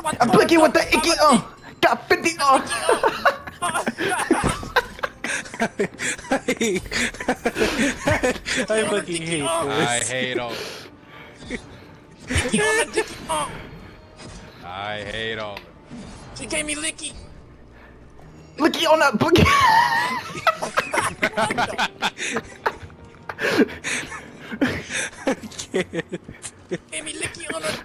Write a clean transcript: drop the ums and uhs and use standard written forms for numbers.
I'm Blicky with the icky got 50 I fucking hate I this. hate him. I hate him. She gave me licky. Blicky on that Blicky. Gave me licky on her